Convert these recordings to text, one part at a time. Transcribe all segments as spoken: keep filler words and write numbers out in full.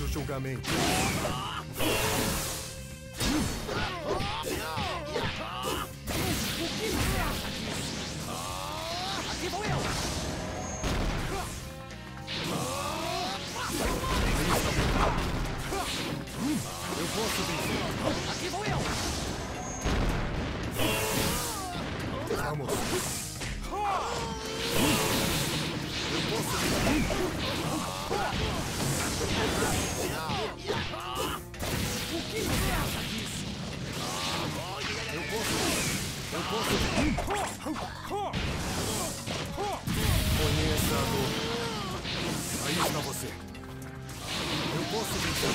o julgamento. Aqui vou eu! Eu posso vencer. Aqui vou eu! Vamos. Eu posso vencer. O que você acha disso? Eu posso vencer. Eu posso vencer. Conheça a dor. Aí está você. Eu posso vencer.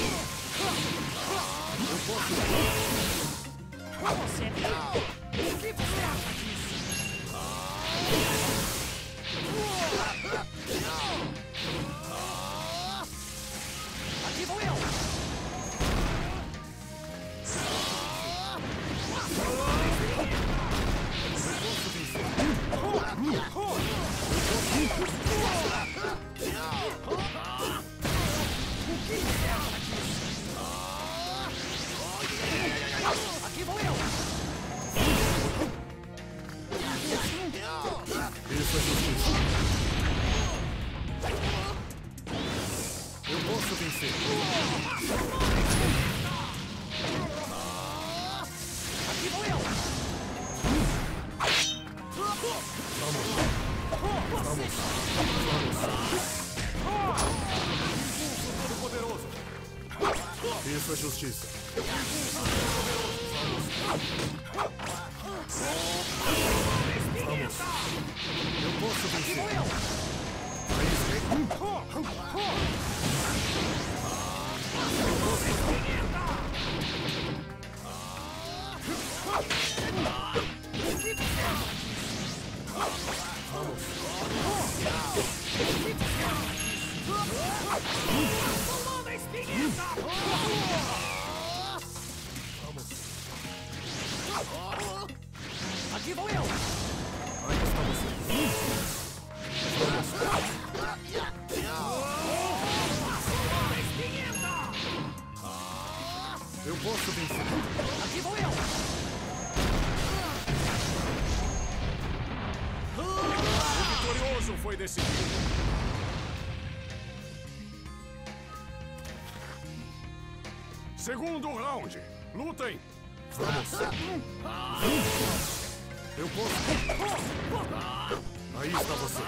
Eu posso vencer. Você é meu! O que você acha disso? Aqui vou eu! Aqui vou eu! Isso é justiça. Eu posso vencer. Aqui vou eu! Vamos. Vamos. Vamos. Todo poderoso. Isso é justiça. Vamos. Eu posso vencer. Aí está. Aqui vou eu! Aí está você. Eu posso vencer. Aqui vou eu! O vitorioso foi decidido. Segundo round. Lutem. Vamos. Eu posso. Aí está você.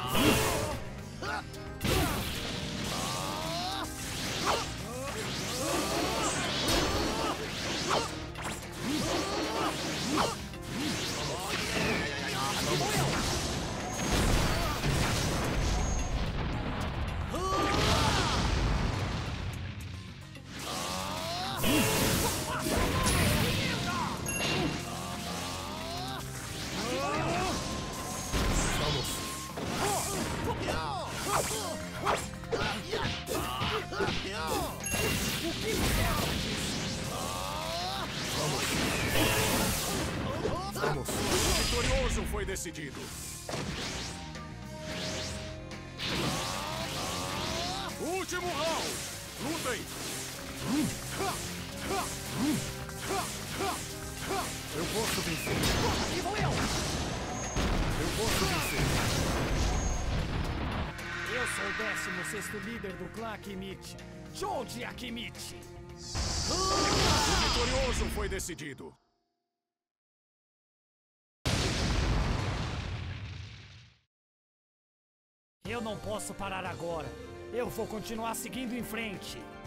Vamos. O vitorioso foi decidido. Último round. Lutem. Eu posso vencer. Aqui vou eu! Eu posso vencer. Eu sou o décimo sexto líder do clã Akimichi. Shoji Akimichi! O vitorioso foi decidido. Eu não posso parar agora. Eu vou continuar seguindo em frente.